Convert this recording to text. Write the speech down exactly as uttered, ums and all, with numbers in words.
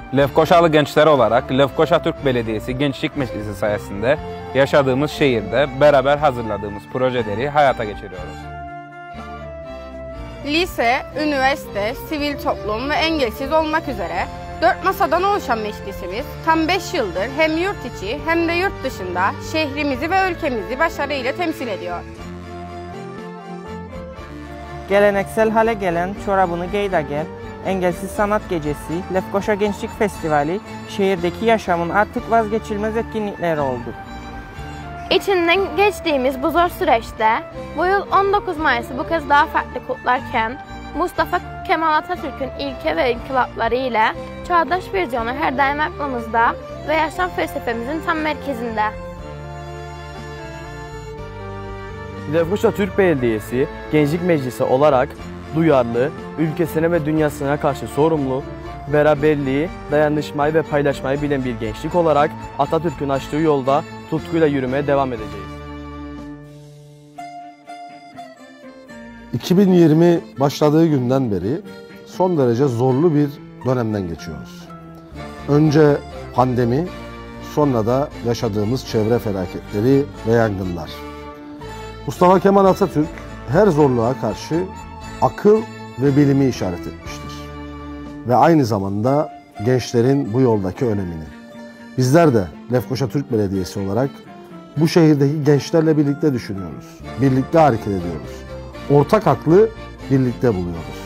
Lefkoşalı gençler olarak Lefkoşa Türk Belediyesi Gençlik Meclisi sayesinde yaşadığımız şehirde beraber hazırladığımız projeleri hayata geçiriyoruz. Lise, üniversite, sivil toplum ve engelsiz olmak üzere dört masadan oluşan meclisimiz tam beş yıldır hem yurt içi hem de yurt dışında şehrimizi ve ülkemizi başarıyla temsil ediyor. Geleneksel hale gelen Çorabını Giy de Gel, Engelsiz Sanat Gecesi, Lefkoşa Gençlik Festivali, şehirdeki yaşamın artık vazgeçilmez etkinlikleri oldu. İçinden geçtiğimiz bu zor süreçte bu yıl on dokuz Mayıs'ı bu kez daha farklı kutlarken Mustafa Kemal Atatürk'ün ilke ve inkılapları ile çağdaş vizyonu her daim aklımızda ve yaşam felsefemizin tam merkezinde. Lefkoşa Türk Belediyesi Gençlik Meclisi olarak duyarlı, ülkesine ve dünyasına karşı sorumlu, beraberliği, dayanışmayı ve paylaşmayı bilen bir gençlik olarak Atatürk'ün açtığı yolda tutkuyla yürümeye devam edeceğiz. iki bin yirmi başladığı günden beri son derece zorlu bir dönemden geçiyoruz. Önce pandemi, sonra da yaşadığımız çevre felaketleri ve yangınlar. Mustafa Kemal Atatürk her zorluğa karşı akıl ve bilimi işaret etmiştir. Ve aynı zamanda gençlerin bu yoldaki önemini. Bizler de Lefkoşa Türk Belediyesi olarak bu şehirdeki gençlerle birlikte düşünüyoruz. Birlikte hareket ediyoruz. Ortak aklı birlikte buluyoruz.